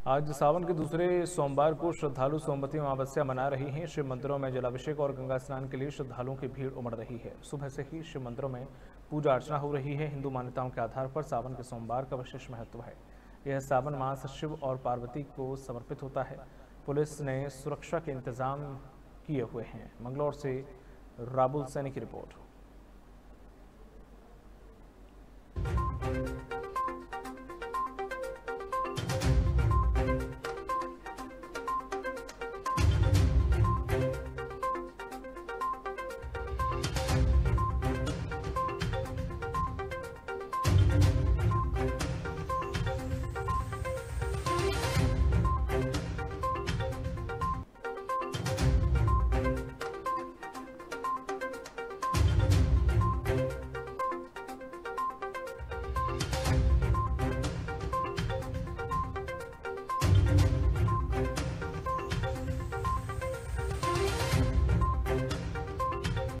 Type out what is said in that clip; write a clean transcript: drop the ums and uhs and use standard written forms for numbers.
आज सावन के दूसरे सोमवार को श्रद्धालु सोमवती अमावस्या मना रही हैं। शिव मंदिरों में जलाभिषेक और गंगा स्नान के लिए श्रद्धालुओं की भीड़ उमड़ रही है। सुबह से ही शिव मंदिरों में पूजा अर्चना हो रही है। हिंदू मान्यताओं के आधार पर सावन के सोमवार का विशेष महत्व है। यह सावन मास शिव और पार्वती को समर्पित होता है। पुलिस ने सुरक्षा के इंतजाम किए हुए हैं। मंगलौर से राबुल सैनी की रिपोर्ट।